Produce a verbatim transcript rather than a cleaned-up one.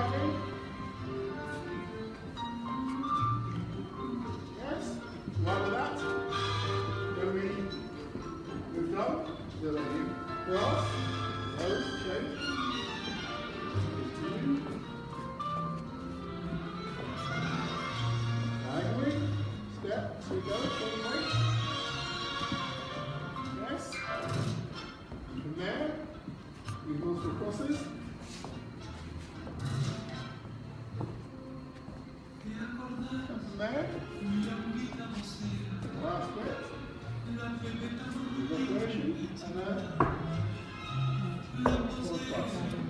happy? Yes? Right with that? When we move down, the lady cross, nose, change. Continue. Diagonally, step, so we go, turn away. Yes? From there, we go through crosses. From there, last bit. Reversion, and then cross.